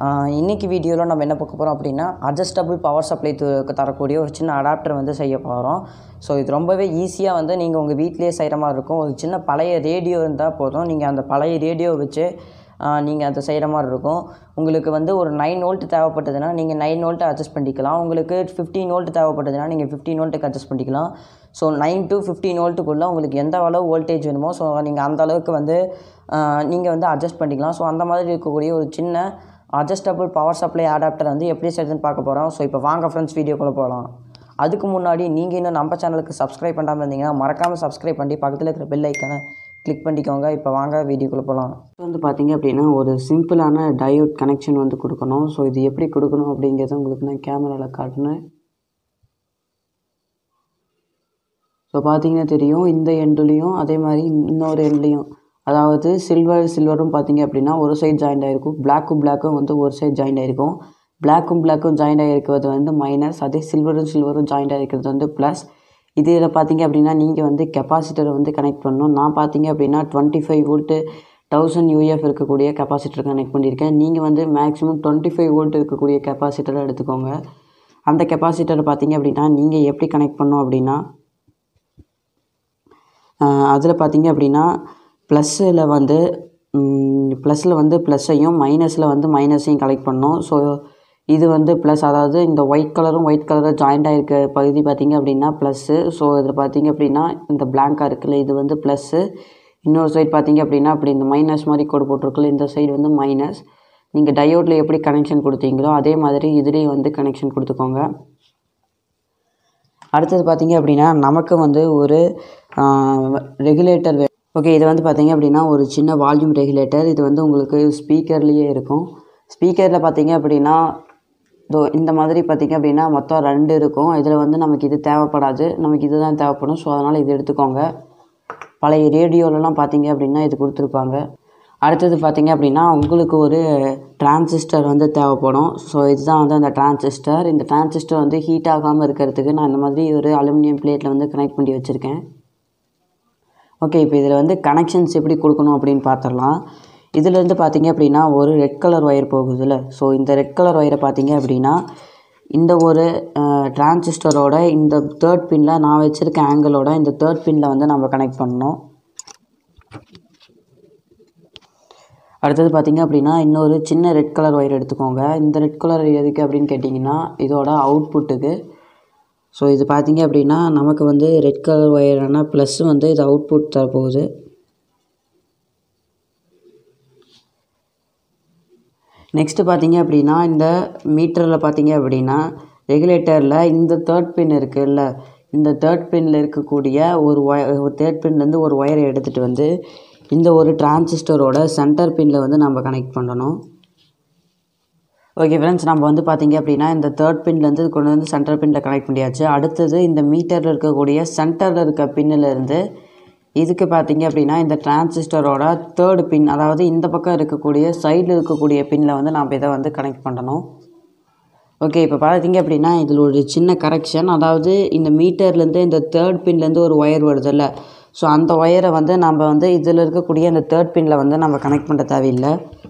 இன்றைக்கி வீடியோவில் நம்ம என்ன பார்க்க போகிறோம் அப்படின்னா அட்ஜஸ்டபிள் பவர் சப்ளை தரக்கூடிய ஒரு சின்ன அடாப்டர் வந்து செய்ய போகிறோம். ஸோ இது ரொம்பவே ஈஸியாக வந்து நீங்கள் உங்கள் வீட்டிலேயே செய்கிற மாதிரி இருக்கும். ஒரு சின்ன பழைய ரேடியோ இருந்தால் போதும், நீங்கள் அந்த பழைய ரேடியோவை வச்சு நீங்கள் அதை செய்கிற மாதிரி இருக்கும். உங்களுக்கு வந்து ஒரு 9 வோல்ட் தேவைப்பட்டதுன்னா நீங்கள் 9 வோல்ட்டை அட்ஜஸ்ட் பண்ணிக்கலாம். உங்களுக்கு 15 வோல்ட் தேவைப்பட்டதுன்னா நீங்கள் 15 வோல்ட்டுக்கு அட்ஜஸ்ட் பண்ணிக்கலாம். ஸோ 9 to 15 வோல்ட்டுக்குள்ளே உங்களுக்கு எந்த அளவு வோல்டேஜ் வேணுமோ ஸோ நீங்கள் அந்த அளவுக்கு வந்து நீங்கள் வந்து அட்ஜஸ்ட் பண்ணிக்கலாம். ஸோ அந்த மாதிரி இருக்கக்கூடிய ஒரு சின்ன அட்ஜஸ்டபிள் பவர் சப்ளை அடாப்டர் வந்து எப்படி செய்யுதுன்னு பார்க்க போகிறோம். ஸோ இப்போ வாங்க ஃப்ரெண்ட்ஸ் வீடியோக்குள்ளே போகலாம். அதுக்கு முன்னாடி நீங்கள் இன்னும் நம்ம சேனலுக்கு சப்ஸ்கிரைப் பண்ணாமல் இருந்தீங்கன்னா மறக்காமல் சப்ஸ்கிரைப் பண்ணி பக்கத்தில் இருக்கிற பெல் ஐக்கனை கிளிக் பண்ணிக்கோங்க. இப்போ வாங்க வீடியோக்குள்ளே போகலாம். வந்து பார்த்திங்க அப்படின்னா ஒரு சிம்பிளான டயோட் கனெக்ஷன் வந்து கொடுக்கணும். ஸோ இது எப்படி கொடுக்கணும் அப்படிங்கிறத உங்களுக்கு நான் கேமராவில் காட்டினேன். ஸோ பார்த்தீங்கன்னா தெரியும், இந்த எண்டுலேயும் அதே மாதிரி இன்னொரு எண்ட்லேயும், அதாவது சில்வரும் பார்த்தீங்க அப்படின்னா ஒரு சைடு ஜாயிண்ட் ஆகிருக்கும், பிளாக்கும் வந்து ஒரு சைடு ஜாயிண்ட் ஆகிருக்கும். பிளாக்கும் ஜாயிண்ட் ஆகிருக்கிறது வந்து மைனஸ், அதே சில்வரும் ஜாயிண்ட் ஆகிருக்கிறது வந்து ப்ளஸ். இதில் பார்த்தீங்க அப்படின்னா நீங்கள் வந்து கெப்பாசிட்டரை வந்து கனெக்ட் பண்ணணும். நான் பார்த்தீங்க அப்படின்னா 25 வோல்ட்டு 1000 UF இருக்கக்கூடிய கெப்பாசிட்டர் கனெக்ட் பண்ணியிருக்கேன். நீங்கள் வந்து மேக்ஸிமம் 25 வோல்ட் இருக்கக்கூடிய கெப்பாசிட்டரை எடுத்துக்கோங்க. அந்த கெப்பாசிட்டரை பார்த்தீங்க அப்படின்னா நீங்கள் எப்படி கனெக்ட் பண்ணோம் அப்படின்னா அதில் பார்த்தீங்க அப்படின்னா ப்ளஸ்ஸில் வந்து ப்ளஸ்ஸையும் மைனஸில் வந்து மைனஸையும் கலெக்ட் பண்ணோம். ஸோ இது வந்து ப்ளஸ், அதாவது இந்த ஒயிட் கலரும் ஜாயிண்ட் ஆகிருக்க பகுதி பார்த்திங்க அப்படின்னா ப்ளஸ்ஸு. ஸோ இதில் பார்த்திங்க அப்படின்னா இந்த பிளாங்காக இருக்குல்ல இது வந்து ப்ளஸ்ஸு. இன்னொரு சைடு பார்த்திங்க அப்படின்னா அப்படி இந்த மைனஸ் மாதிரி கோடு போட்டிருக்குல்ல இந்த சைடு வந்து மைனஸ். நீங்கள் டயோடில் எப்படி கனெக்ஷன் கொடுத்தீங்களோ அதே மாதிரி இதுலேயும் வந்து கனெக்ஷன் கொடுத்துக்கோங்க. அடுத்தது பார்த்திங்க அப்படின்னா நமக்கு வந்து ஒரு ரெகுலேட்டர் ஓகே, இது வந்து பார்த்திங்க அப்படின்னா ஒரு சின்ன வால்யூம் ரெகுலேட்டர். இது வந்து உங்களுக்கு ஸ்பீக்கர்லேயே இருக்கும். ஸ்பீக்கரில் பார்த்திங்க அப்படின்னா இந்த மாதிரி பார்த்திங்க அப்படின்னா மொத்தம் 2 இருக்கும். இதில் வந்து நமக்கு இது தேவைப்படாது, நமக்கு இது தான் தேவைப்படும். ஸோ அதனால் இது எடுத்துக்கோங்க. பழைய ரேடியோலலாம் பார்த்திங்க அப்படின்னா இது கொடுத்துருப்பாங்க. அடுத்தது பார்த்திங்க அப்படின்னா உங்களுக்கு ஒரு டிரான்சிஸ்டர் வந்து தேவைப்படும். ஸோ இதுதான் வந்து அந்த டிரான்சிஸ்டர். இந்த டிரான்சிஸ்டர் வந்து ஹீட் ஆகாமல் இருக்கிறதுக்கு நான் இந்த மாதிரி ஒரு அலுமினியம் பிளேட்டில் வந்து கனெக்ட் பண்ணி வச்சுருக்கேன். ஓகே, இப்போ இதில் வந்து கனெக்ஷன்ஸ் எப்படி கொடுக்கணும் அப்படின்னு பார்த்துடலாம். இதிலேருந்து பார்த்திங்க அப்படின்னா ஒரு ரெட் கலர் ஒயர் போகுதுல்ல, ஸோ இந்த ரெட் கலர் ஒயரை பார்த்திங்க அப்படின்னா இந்த ஒரு டிரான்சிஸ்டரோட இந்த 3rd பின்னில் நான் வச்சுருக்க ஆங்கிளோட இந்த 3rd பின்னில் வந்து நம்ம கனெக்ட் பண்ணணும். அடுத்தது பார்த்திங்க அப்படின்னா இன்னொரு சின்ன ரெட் கலர் ஒயர் எடுத்துக்கோங்க. இந்த ரெட் கலர் எதுக்கு அப்படின்னு கேட்டிங்கன்னா இதோட அவுட்புட்டுக்கு. ஸோ இது பார்த்திங்க அப்படின்னா நமக்கு வந்து ரெட் கலர் ஒயரான ப்ளஸ் வந்து இது அவுட்புட் தரப்போகுது. நெக்ஸ்ட்டு பார்த்திங்க அப்படின்னா இந்த மீட்டரில் பார்த்திங்க அப்படின்னா ரெகுலேட்டரில் இந்த 3rd பின் இருக்குல்ல, இந்த 3rd பின்னில் இருக்கக்கூடிய ஒரு 3rd பின்லேருந்து ஒரு ஒயரை எடுத்துகிட்டு வந்து இந்த ஒரு டிரான்சிஸ்டரோட சென்டர் பின்னில் வந்து நம்ம கனெக்ட் பண்ணணும். ஓகே ஃப்ரெண்ட்ஸ், நம்ம வந்து பார்த்திங்க அப்படின்னா இந்த 3rd பின்லேருந்து கொண்டு வந்து சென்டர் பின்னில் கனெக்ட் பண்ணியாச்சு. அடுத்தது இந்த மீட்டரில் இருக்கக்கூடிய சென்டரில் இருக்க பின்னிலேருந்து இதுக்கு பார்த்திங்க அப்படின்னா இந்த டிரான்சிஸ்டரோட 3rd பின், அதாவது இந்த பக்கம் இருக்கக்கூடிய சைடில் இருக்கக்கூடிய பின்னில் வந்து நம்ம இதை வந்து கனெக்ட் பண்ணணும். ஓகே, இப்போ பார்த்திங்க அப்படின்னா இதில் ஒரு சின்ன கரெக்ஷன், அதாவது இந்த மீட்டர்லேருந்து இந்த 3rd பின்லேருந்து ஒரு ஒயர் வருதுல்ல, ஸோ அந்த ஒயரை வந்து நம்ம வந்து இதில் இருக்கக்கூடிய இந்த 3rd பின்னில் வந்து நம்ம கனெக்ட் பண்ண தேவையில்லை.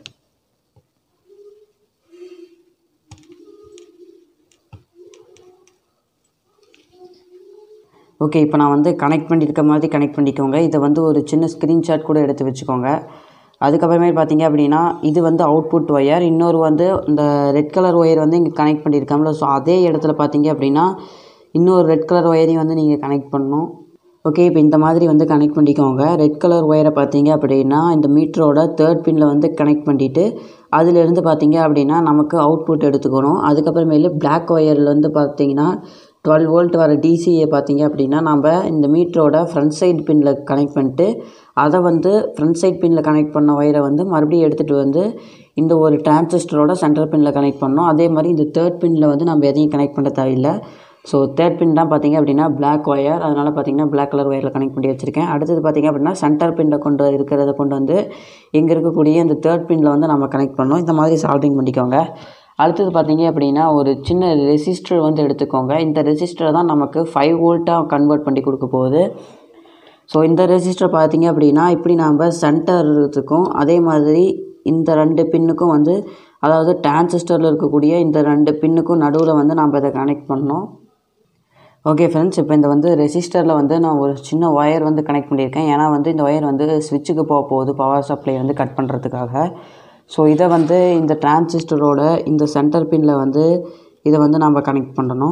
ஓகே, இப்போ நான் வந்து கனெக்ட் பண்ணியிருக்க மாதிரி கனெக்ட் பண்ணிக்கோங்க. இதை வந்து ஒரு சின்ன ஸ்க்ரீன்ஷாட் கூட எடுத்து வச்சுக்கோங்க. அதுக்கப்புறமே பார்த்திங்க அப்படின்னா இது வந்து அவுட்புட் ஒயர், இன்னொரு வந்து இந்த ரெட் கலர் ஒயர் வந்து இங்கே கனெக்ட் பண்ணியிருக்கோம்ல, ஸோ அதே இடத்துல பார்த்திங்க அப்படின்னா இன்னொரு ரெட் கலர் ஒயரையும் வந்து நீங்கள் கனெக்ட் பண்ணணும். ஓகே, இப்போ இந்த மாதிரி வந்து கனெக்ட் பண்ணிக்கோங்க. ரெட் கலர் ஒயரை பார்த்திங்க அப்படின்னா இந்த மீட்டரோட 3rd பின்னில் வந்து கனெக்ட் பண்ணிவிட்டு அதிலேருந்து பார்த்திங்க அப்படின்னா நமக்கு அவுட்புட் எடுத்துக்கணும். அதுக்கப்புறமேலு பிளாக் ஒயரில் வந்து பார்த்திங்கன்னா 12 வோல்ட் வர டிசியை பார்த்திங்க அப்படின்னா நம்ம இந்த மீட்டரோட ஃப்ரண்ட் சைடு பின்னில் கனெக்ட் பண்ணிட்டு அதை வந்து ஃப்ரண்ட் சைட் பின்னில் கனெக்ட் பண்ண ஒயரை வந்து மறுபடியும் எடுத்துகிட்டு வந்து இந்த ஒரு டிரான்சிஸ்டரோட சென்டர் பின்னில் கனெக்ட் பண்ணோம். அதே மாதிரி இந்த 3rd பின்னில் வந்து நம்ம எதையும் கனெக்ட் பண்ண தேவையில்லை. ஸோ 3rd பின் தான் பார்த்திங்க அப்படின்னா பிளாக் ஒயர், அதனால் பார்த்திங்கன்னா பிளாக் கலர் ஒயரில் கனெக்ட் பண்ணி வச்சுருக்கேன். அடுத்தது பார்த்திங்க அப்படின்னா சென்டர் பின்னில் கொண்டு வந்து இங்கே இருக்கக்கூடிய இந்த 3rd பின்னில் வந்து நம்ம கனெக்ட் பண்ணோம். இந்த மாதிரி சால்விங் பண்ணிக்கோங்க. அடுத்தது பார்த்திங்க அப்படின்னா ஒரு சின்ன ரெசிஸ்டர் வந்து எடுத்துக்கோங்க. இந்த ரெசிஸ்டரை தான் நமக்கு 5 வோல்ட்டாக கன்வெர்ட் பண்ணி கொடுக்க போகுது. ஸோ இந்த ரெசிஸ்டர் பார்த்திங்க அப்படின்னா இப்படி நம்ம சென்டர் இருக்கும், அதே மாதிரி இந்த 2 பின்னுக்கும் வந்து அதாவது டிரான்சிஸ்டரில் இருக்கக்கூடிய இந்த 2 பின்னுக்கும் நடுவில் வந்து நம்ம இதை கனெக்ட் பண்ணோம். ஓகே ஃப்ரெண்ட்ஸ், இப்போ இந்த வந்து ரெசிஸ்டரில் வந்து நான் ஒரு சின்ன ஒயர் வந்து கனெக்ட் பண்ணியிருக்கேன். ஏன்னா வந்து இந்த ஒயர் வந்து ஸ்விட்சுக்கு போகுது பவர் சப்ளை வந்து கட் பண்ணுறதுக்காக. ஸோ இதை வந்து இந்த டிரான்சிஸ்டரோட இந்த சென்டர் பின்னில் வந்து இதை வந்து நம்ம கனெக்ட் பண்ணணும்.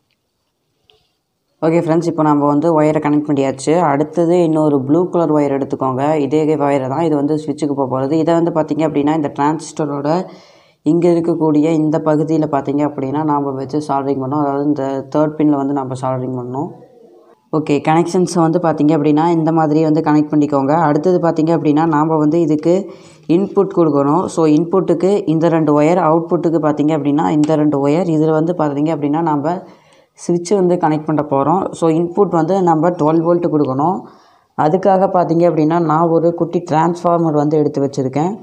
ஓகே ஃப்ரெண்ட்ஸ், இப்போ நம்ம வந்து ஒயரை கனெக்ட் பண்ணியாச்சு. அடுத்தது இன்னொரு ப்ளூ கலர் ஒயர் எடுத்துக்கோங்க. இதே ஒயரை தான், இது வந்து ஸ்விட்சுக்கு போகிறது. இதை வந்து பார்த்திங்க அப்படின்னா இந்த டிரான்சிஸ்டரோட இங்கே இருக்கக்கூடிய இந்த பகுதியில் பார்த்திங்க அப்படின்னா நாம் வச்சு சால்ட்ரிங் பண்ணோம். அதாவது இந்த 3rd பின்னில் வந்து நம்ம சால்ட்ரிங் பண்ணோம். ஓகே, கனெக்ஷன்ஸை வந்து பார்த்திங்க அப்படின்னா இந்த மாதிரி வந்து கனெக்ட் பண்ணிக்கோங்க. அடுத்தது பார்த்திங்க அப்படின்னா நாம் வந்து இதுக்கு இன்புட் கொடுக்கணும். ஸோ இன்புட்டுக்கு இந்த 2 ஒயர், அவுட்புட்டுக்கு பார்த்திங்க அப்படின்னா இந்த 2 ஒயர். இதில் வந்து பார்த்திங்க அப்படின்னா நம்ம ஸ்விட்சு வந்து கனெக்ட் பண்ண போகிறோம். ஸோ இன்புட் வந்து நம்ம 12 வோல்ட் கொடுக்கணும். அதுக்காக பார்த்திங்க அப்படின்னா நான் ஒரு குட்டி டிரான்ஸ்ஃபார்மர் வந்து எடுத்து வச்சுருக்கேன்.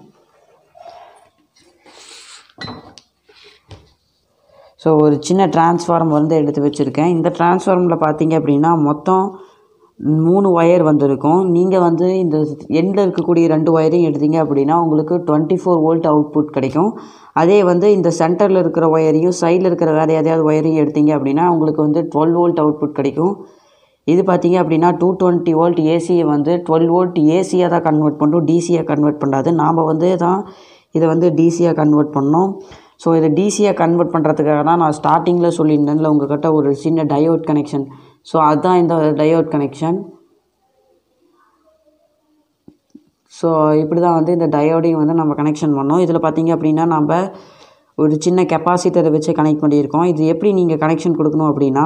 ஸோ ஒரு சின்ன டிரான்ஸ்ஃபார்மர் வந்து எடுத்து வச்சுருக்கேன். இந்த டிரான்ஸ்ஃபார்மரில் பார்த்திங்க அப்படின்னா மொத்தம் 3 ஒயர் வந்துருக்கும். நீங்கள் வந்து இந்த எண்டில் இருக்கக்கூடிய 2 ஒயரையும் எடுத்தீங்க அப்படின்னா உங்களுக்கு 24 வோல்ட் அவுட்புட் கிடைக்கும். அதே வந்து இந்த சென்டரில் இருக்கிற ஒயரையும் சைடில் இருக்கிற வேறு எதையாவது ஒயரையும் எடுத்தீங்க அப்படின்னா உங்களுக்கு வந்து 12 வோல்ட் அவுட்புட் கிடைக்கும். இது பார்த்திங்க அப்படின்னா 220 வோல்ட் ஏசியை வந்து 12 வோல்ட் ஏசியாக தான் கன்வெர்ட் பண்ணுறோம், டிசியாக கன்வெர்ட் பண்ணாது. நாம் வந்து தான் இதை வந்து டிசியாக கன்வெர்ட் பண்ணோம். ஸோ இதை டிசியாக கன்வெர்ட் பண்ணுறதுக்காக தான் நான் ஸ்டார்டிங்கில் சொல்லியிருந்தேன்ல உங்கள்கிட்ட ஒரு சின்ன டயோட் கனெக்ஷன். ஸோ அதுதான் இந்த டயோட் கனெக்ஷன். ஸோ இப்படி தான் வந்து இந்த டயோடையும் வந்து நம்ம கனெக்ஷன் பண்ணோம். இதில் பார்த்திங்க அப்படின்னா நம்ம ஒரு சின்ன கெப்பாசிட்டரை வச்சு கனெக்ட் பண்ணியிருக்கோம். இது எப்படி நீங்கள் கனெக்ஷன் கொடுக்கணும் அப்படின்னா,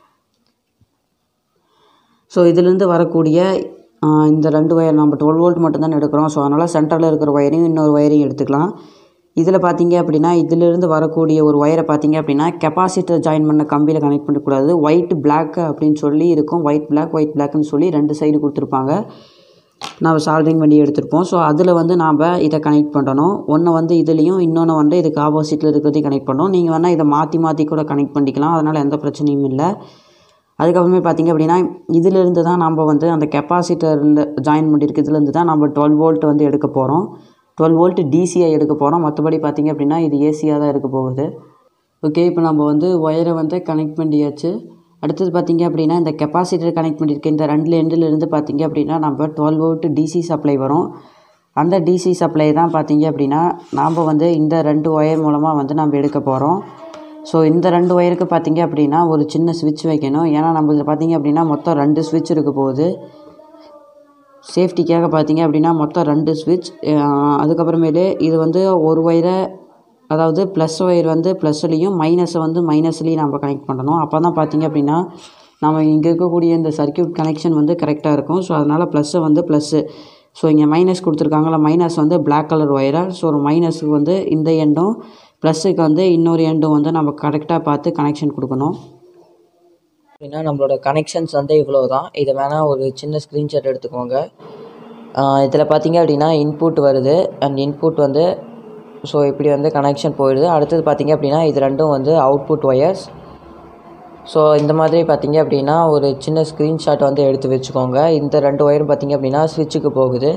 ஸோ இதிலேருந்து வரக்கூடிய இந்த 2 ஒயர் நம்ம 12 வோல்ட் மட்டும்தான் எடுக்கிறோம். ஸோ அதனால் சென்டரில் இருக்கிற ஒயரையும் இன்னொரு ஒயரையும் எடுத்துக்கலாம். இதில் பார்த்திங்க அப்படின்னா இதிலிருந்து வரக்கூடிய ஒரு ஒயரை பார்த்திங்க அப்படின்னா கெப்பாசிட்டர் ஜாயின் பண்ண கம்பியில் கனெக்ட் பண்ணக்கூடாது. ஒயிட் பிளாக் அப்படின்னு சொல்லி இருக்கும். ஒயிட் பிளாக்னு சொல்லி 2 சைடு கொடுத்துருப்பாங்க. நாம் சால்ட்ரிங் பண்ணி எடுத்துருப்போம். ஸோ அதில் வந்து நாம் இதை கனெக்ட் பண்ணணும். ஒன்று வந்து இதுலேயும் இன்னொன்று வந்து இதுக்கு ஆப்போசிட்டில் இருக்கிறதையும் கனெக்ட் பண்ணணும். நீங்கள் வேணால் இதை மாற்றி கூட கனெக்ட் பண்ணிக்கலாம். அதனால் எந்த பிரச்சனையும் இல்லை. அதுக்கப்புறமே பார்த்திங்க அப்படின்னா இதிலிருந்து தான் நம்ம வந்து அந்த கெப்பாசிட்டரில் ஜாயின் பண்ணியிருக்கு இதுலேருந்து தான் நம்ம 12 வோல்ட் வந்து எடுக்க போகிறோம். 12 வோல்ட் டிசியாக எடுக்க போகிறோம். மற்றபடி பார்த்திங்க அப்படின்னா இது ஏசியாக தான் இருக்க போகுது. ஓகே, இப்போ நம்ம வந்து ஒயரை வந்து கனெக்ட் பண்ணியாச்சு. அடுத்தது பார்த்திங்க அப்படின்னா இந்த கெப்பாசிட்டர் கனெக்ட் பண்ணியிருக்க இந்த 2 எண்டிலிருந்து பார்த்திங்க அப்படின்னா நம்ம 12 வோல்ட் டிசி சப்ளை வரும். அந்த டிசி சப்ளை தான் பார்த்திங்க அப்படின்னா நாம் வந்து இந்த 2 ஒயர் மூலமாக வந்து நம்ம எடுக்க போகிறோம். ஸோ இந்த 2 ஒயருக்கு பார்த்திங்க அப்படின்னா ஒரு சின்ன ஸ்விட்ச் வைக்கணும். ஏன்னா நம்ம இதில் பார்த்திங்க அப்படின்னா மொத்தம் 2 ஸ்விட்ச் இருக்க போகுது. சேஃப்டிக்காக பார்த்திங்க அப்படின்னா மொத்தம் 2 ஸ்விட்ச். அதுக்கப்புறமேலே இது வந்து ஒரு ஒயரை, அதாவது ப்ளஸ் ஒயர் வந்து ப்ளஸ்லேயும் மைனஸை வந்து மைனஸ்லேயும் நம்ம கனெக்ட் பண்ணணும். அப்போ தான் பார்த்திங்க அப்படின்னா நம்ம இங்கே இருக்கக்கூடிய இந்த சர்க்யூட் கனெக்ஷன் வந்து கரெக்டாக இருக்கும். ஸோ அதனால் ப்ளஸ்ஸை வந்து ப்ளஸ்ஸு, ஸோ இங்கே மைனஸ் கொடுத்துருக்காங்களா, மைனஸ் வந்து பிளாக் கலர் ஒயரை. ஸோ ஒரு மைனஸுக்கு வந்து இந்த எண்டும், ப்ளஸ்ஸுக்கு வந்து இன்னொரு எண்டும் வந்து நம்ம கரெக்டாக பார்த்து கனெக்ஷன் கொடுக்கணும். அப்படின்னா நம்மளோட கனெக்ஷன்ஸ் வந்து இவ்வளோ தான். இதை வேணால் ஒரு சின்ன ஸ்க்ரீன்ஷாட் எடுத்துக்கோங்க. இதில் பார்த்திங்க அப்படின்னா இன்புட் வருது. அண்ட் இன்புட் வந்து ஸோ இப்படி வந்து கனெக்ஷன் போயிடுது. அடுத்தது பார்த்திங்க அப்படின்னா இது 2ம் வந்து அவுட்புட் ஒயர்ஸ். ஸோ இந்த மாதிரி பார்த்திங்க அப்படின்னா ஒரு சின்ன ஸ்க்ரீன்ஷாட் வந்து எடுத்து வச்சுக்கோங்க. இந்த 2 ஒயரும் பார்த்திங்க அப்படின்னா ஸ்விட்சுக்கு போகுது.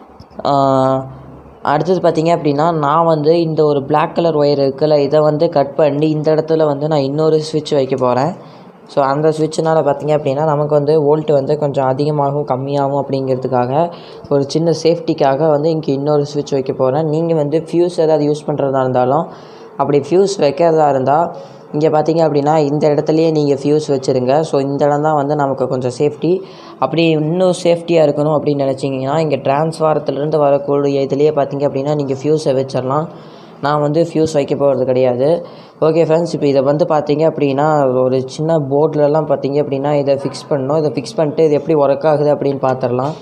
அடுத்தது பார்த்திங்க அப்படின்னா நான் வந்து இந்த ஒரு பிளாக் கலர் ஒயர் இருக்குல்ல, இதை வந்து கட் பண்ணி இந்த இடத்துல வந்து நான் இன்னொரு ஸ்விட்ச் வைக்க போகிறேன். ஸோ அந்த ஸ்விட்சினால் பார்த்திங்க அப்படின்னா நமக்கு வந்து வோல்ட் வந்து கொஞ்சம் அதிகமாகவும் கம்மியாகும் அப்படிங்கிறதுக்காக ஒரு சின்ன சேஃப்டிக்காக வந்து இங்கே இன்னொரு ஸ்விட்ச் வைக்க போகிறேன். நீங்கள் வந்து ஃப்யூஸ் ஏதாவது யூஸ் பண்ணுறதா இருந்தாலும் அப்படி ஃப்யூஸ் வைக்கிறதா இருந்தால் இங்கே பார்த்திங்க அப்படின்னா இந்த இடத்துலையே நீங்கள் ஃப்யூஸ் வச்சுருங்க. ஸோ இந்த இடம் தான் வந்து நமக்கு கொஞ்சம் சேஃப்டி. அப்படி இன்னும் சேஃப்டியாக இருக்கணும் அப்படின்னு நினச்சிங்கன்னா இங்கே டிரான்ஸ்ஃபாரத்துலேருந்து வரக்கூடிய இதுலேயே பார்த்திங்க அப்படின்னா நீங்கள் ஃப்யூஸை வச்சிடலாம். நான் வந்து ஃப்யூஸ் வைக்க போகிறது கிடையாது. ஓகே ஃப்ரெண்ட்ஸ், இப்போ இதை வந்து பார்த்திங்க அப்படின்னா ஒரு சின்ன போர்ட்லலாம் பார்த்திங்க அப்படின்னா இதை ஃபிக்ஸ் பண்ணணும். இதை ஃபிக்ஸ் பண்ணிட்டு இது எப்படி ஒர்க் ஆகுது அப்படின்னு பார்த்துடலாம்.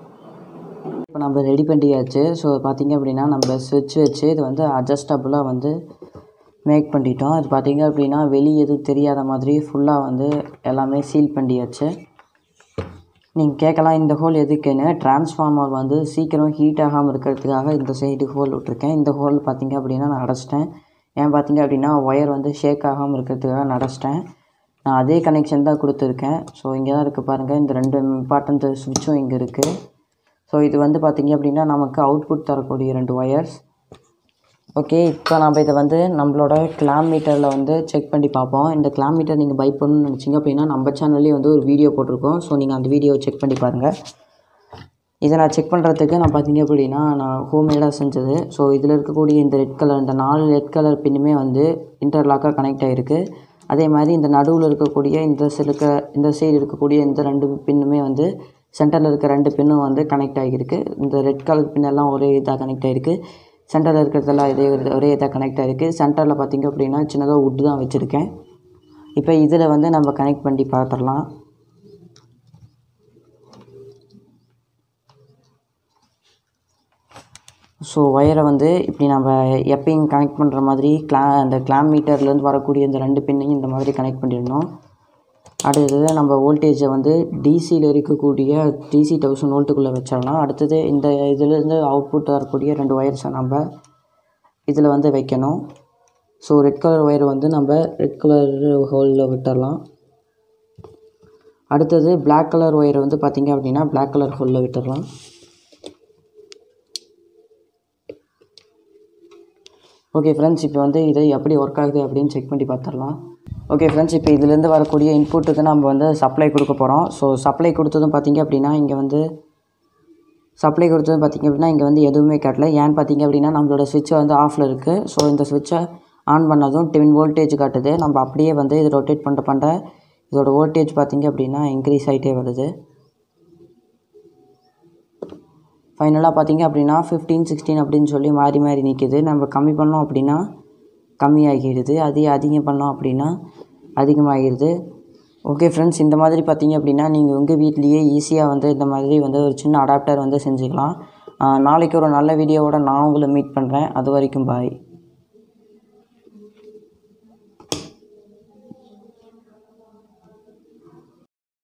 இப்போ நம்ம ரெடி பண்ணியாச்சு. ஸோ பார்த்திங்க அப்படின்னா நம்ம ஸ்விட்ச் வச்சு இது வந்து அட்ஜஸ்டபுளாக வந்து மேக் பண்ணிட்டோம். இது பார்த்திங்க அப்படின்னா வெளியே எதுவும் தெரியாத மாதிரி ஃபுல்லாக வந்து எல்லாமே சீல் பண்ணியாச்சு. நீங்கள் கேட்கலாம் இந்த ஹோல் எதுக்குன்னு. டிரான்ஸ்ஃபார்மர் வந்து சீக்கிரம் ஹீட் ஆகாமல் இருக்கிறதுக்காக இந்த சைடு ஹோல் விட்ருக்கேன். இந்த ஹோல் பார்த்திங்க அப்படின்னா நான் அடைச்சிட்டேன். ஏன் பார்த்திங்க அப்படின்னா ஒயர் வந்து ஷேக் ஆகாமல் இருக்கிறதுக்காக நான் அடைச்சிட்டேன். நான் அதே கனெக்ஷன் தான் கொடுத்துருக்கேன். ஸோ இங்கே தான் இருக்குது பாருங்கள், இந்த 2 இம்பார்ட்டன்ட் ஸ்விட்சும் இங்கே இருக்குது. ஸோ இது வந்து பார்த்திங்க அப்படின்னா நமக்கு அவுட்புட் தரக்கூடிய 2 ஒயர்ஸ். ஓகே, இப்போ நம்ம இதை வந்து நம்மளோட கிளாம் மீட்டரில் வந்து செக் பண்ணி பார்ப்போம். இந்த கிளாம் மீட்டர் நீங்கள் பை பண்ணணும்னு நினச்சிங்க அப்படின்னா நம்ம சேனல்லேயே வந்து ஒரு வீடியோ போட்டிருக்கோம். ஸோ நீங்கள் அந்த வீடியோவை செக் பண்ணி பாருங்கள். இதை நான் செக் பண்ணுறதுக்கு நான் பார்த்தீங்க அப்படின்னா நான் ஹோம்மேடாக செஞ்சது. ஸோ இதில் இருக்கக்கூடிய இந்த ரெட் கலர், இந்த 4 ரெட் கலர் பின்னுமே வந்து இன்டர்லாக்காக கனெக்ட் ஆகிருக்கு. அதே மாதிரி இந்த நடுவில் இருக்கக்கூடிய இந்த சைடு இருக்கக்கூடிய இந்த 2 பின்னுமே வந்து சென்டரில் இருக்க 2 பின்னும் வந்து கனெக்ட் ஆகியிருக்கு. இந்த ரெட் கலர் பின்னெல்லாம் ஒரே இதாக கனெக்ட் ஆகிருக்கு. சென்டரில் இருக்கிறதெல்லாம் ஒரே இதாக கனெக்ட் ஆகிருக்கு. சென்டரில் பார்த்திங்க அப்படின்னா சின்னதாக வுட்டு தான் வச்சுருக்கேன். இப்போ இதில் வந்து நம்ம கனெக்ட் பண்ணி பார்த்துடலாம். ஸோ ஒயரை வந்து இப்படி நம்ம எப்பயும் கனெக்ட் பண்ணுற மாதிரி அந்த கிளாம் மீட்டர்லேருந்து வரக்கூடிய இந்த 2 பின்னையும் இந்த மாதிரி கனெக்ட் பண்ணிடணும். அடுத்தது நம்ம வோல்டேஜை வந்து டிசியில் இருக்கக்கூடிய டிசி 1000 வோல்ட்டுக்குள்ளே வச்சிடலாம். அடுத்தது இந்த இதிலேருந்து அவுட்புட் வரக்கூடிய 2 ஒயர்ஸை நம்ம இதில் வந்து வைக்கணும். ஸோ ரெட் கலர் ஒயர் வந்து நம்ம ரெட் கலர் ஹோலில் விட்டுடலாம். அடுத்தது பிளாக் கலர் ஒயர் வந்து பார்த்திங்க அப்படின்னா பிளாக் கலர் ஹோலில் விட்டுடலாம். ஓகே ஃப்ரெண்ட்ஸ், இப்போ வந்து இதை எப்படி ஒர்க் ஆகுது அப்படின்னு செக் பண்ணி பார்த்துடலாம். ஓகே ஃப்ரெண்ட்ஸ், இப்போ இதுலேருந்து வரக்கூடிய இன்புட்டுக்கு நம்ம வந்து சப்ளை கொடுக்க போகிறோம். ஸோ சப்ளை கொடுத்ததும் பார்த்திங்க அப்படின்னா இங்கே வந்து எதுவுமே காட்டல. ஏன்னு பார்த்திங்க அப்படின்னா நம்மளோட ஸ்விட்சை வந்து ஆஃபில் இருக்குது. ஸோ இந்த ஸ்விட்சை ஆன் பண்ணதும் 10 வோல்டேஜ் காட்டுது. நம்ம அப்படியே வந்து இது ரொட்டேட் பண்ணுற இதோட வோல்டேஜ் பார்த்திங்க அப்படின்னா இன்க்ரீஸ் ஆகிட்டே வருது. ஃபைனலாக பார்த்திங்க அப்படின்னா 15, 16 அப்படின்னு சொல்லி மாறி மாறி நிற்கிது. நம்ம கம்மி பண்ணோம் அப்படின்னா கம்மியாகிடுது, அதே அதிகம் பண்ணோம் அப்படின்னா அதிகமாகிடுது. ஓகே ஃப்ரெண்ட்ஸ், இந்த மாதிரி பார்த்திங்க அப்படின்னா நீங்கள் உங்கள் வீட்லேயே ஈஸியாக வந்து இந்த மாதிரி வந்து ஒரு சின்ன அடாப்டர் வந்து செஞ்சுக்கலாம். நாளைக்கு ஒரு நல்ல வீடியோவோட நான் உங்களை மீட் பண்ணுறேன். அது வரைக்கும் பாய்.